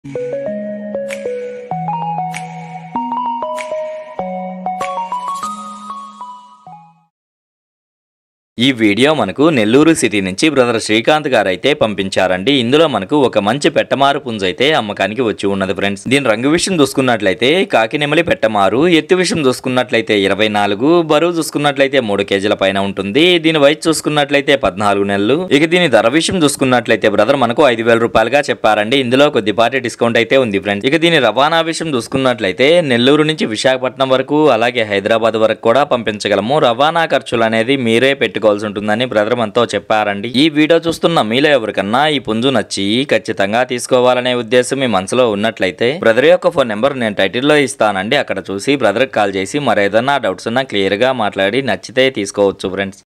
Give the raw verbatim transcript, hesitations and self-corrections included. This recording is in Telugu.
ఈ వీడియో మనకు నెల్లూరు సిటీ నుంచి బ్రదర్ శ్రీకాంత్ గారు అయితే పంపించారండి. ఇందులో మనకు ఒక మంచి పెట్టమారు పుంజు అయితే అమ్మకానికి వచ్చి ఉన్నది ఫ్రెండ్స్. దీని రంగు విషయం చూసుకున్నట్లయితే కాకినెమలి పెట్టమారు. ఎత్తు విషయం చూసుకున్నట్లయితే ఇరవై నాలుగు, బరువు చూసుకున్నట్లయితే మూడు కేజీల పైన ఉంటుంది. దీని వయసు చూసుకున్నట్లయితే పద్నాలుగు నెలలు. ఇక దీని ధర విషయం చూసుకున్నట్లయితే బ్రదర్ మనకు ఐదు వేల రూపాయలుగా చెప్పారండి. ఇందులో కొద్దిపాటి డిస్కౌంట్ అయితే ఉంది ఫ్రెండ్స్. ఇక దీని రవాణా విషయం చూసుకున్నట్లయితే నెల్లూరు నుంచి విశాఖపట్నం వరకు అలాగే హైదరాబాద్ వరకు కూడా పంపించగలము. రవాణా ఖర్చులు అనేది మీరే పెట్టుకో ఉంటుందని బ్రదర్ మనతో చెప్పారండి. ఈ వీడియో చూస్తున్న మీలో ఎవరికన్నా ఈ పుంజు నచ్చి ఖచ్చితంగా తీసుకోవాలనే ఉద్దేశం మీ మనసులో ఉన్నట్లయితే బ్రదర్ యొక్క ఫోన్ నెంబర్ నేను టైటిల్లో ఇస్తానండి. అక్కడ చూసి బ్రదర్ కాల్ చేసి మరేదన్నా డౌట్స్ ఉన్నా క్లియర్ గా మాట్లాడి నచ్చితే తీసుకోవచ్చు ఫ్రెండ్స్.